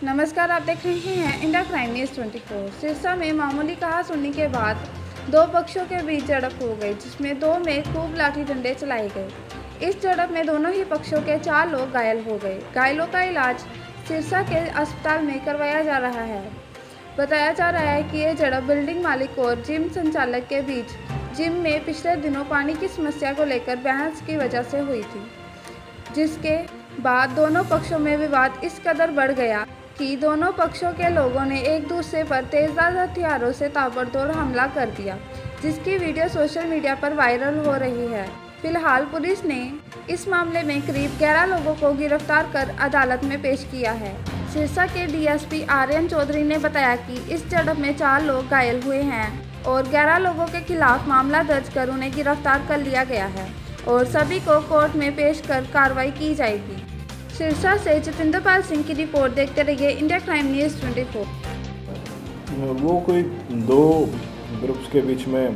नमस्कार, आप देख रहे हैं इंडिया क्राइम न्यूज़ 24। सिरसा में मामूली कहासुनी के बाद दो पक्षों के बीच झड़प हो गई, जिसमें दो में खूब लाठी डंडे चलाए गए। इस झड़प में दोनों ही पक्षों के 4 लोग घायल हो गए। घायलों का इलाज सिरसा के अस्पताल में करवाया जा रहा है। बताया जा रहा है कि ये झड़प बिल्डिंग मालिक और जिम संचालक के बीच जिम में पिछले दिनों पानी की समस्या को लेकर बहस की वजह से हुई थी, जिसके बाद दोनों पक्षों में विवाद इस कदर बढ़ गया कि दोनों पक्षों के लोगों ने एक दूसरे पर तेजधार हथियारों से ताबड़तोड़ हमला कर दिया, जिसकी वीडियो सोशल मीडिया पर वायरल हो रही है। फिलहाल पुलिस ने इस मामले में करीब 11 लोगों को गिरफ्तार कर अदालत में पेश किया है। सिरसा के डीएसपी आर्यन चौधरी ने बताया कि इस झड़प में 4 लोग घायल हुए हैं और 11 लोगों के खिलाफ मामला दर्ज कर उन्हें गिरफ्तार कर लिया गया है और सभी को कोर्ट में पेश कर कार्रवाई की जाएगी। सिरसा से जतिंदरपाल सिंह की रिपोर्ट। देखते रहिए इंडिया क्राइम न्यूज़ 24। वो कोई दो ग्रुप्स के बीच में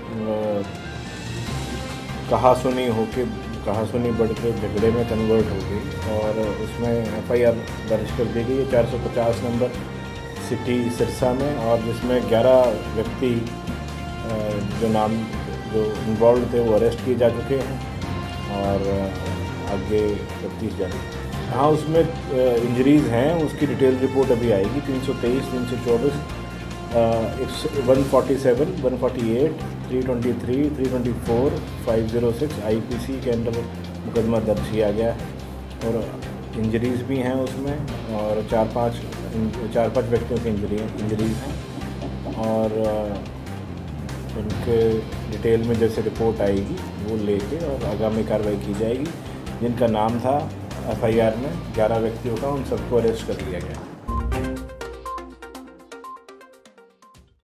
कहासुनी बढ़ के झगड़े में कन्वर्ट हो गई और उसमें एफआईआर दर्ज कर दी गई 450 नंबर सिटी सिरसा में, और जिसमें 11 व्यक्ति जो इन्वॉल्व थे वो अरेस्ट किए जा चुके हैं और आगे तफ्तीश जारी है। हाँ, उसमें इंजरीज़ हैं, उसकी डिटेल रिपोर्ट अभी आएगी। 323, 324, 147, 148, 323, 324, 506 आईपीसी के अंदर मुकदमा दर्ज किया गया है और इंजरीज़ भी हैं उसमें, और 4-5 व्यक्तियों की इंजरीज़ हैं और उनके डिटेल में जैसे रिपोर्ट आएगी वो लेके और आगामी कार्रवाई की जाएगी। जिनका नाम था एफआईआर में 11 व्यक्तियों का, उन सबको अरेस्ट कर लिया गया।